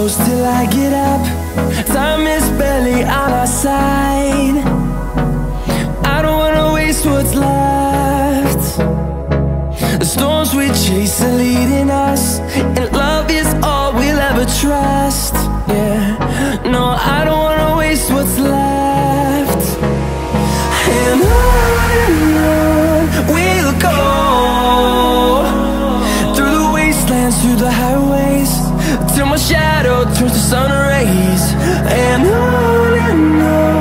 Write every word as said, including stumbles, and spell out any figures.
close till I get up. Time is barely on our side. I don't wanna waste what's left. The storms we chase are leading us, and love is all we'll ever trust. Yeah, no, I don't wanna waste what's left. And on and on we'll go, through the wastelands, through the highways, till my shadow turns to sun rays. And on and on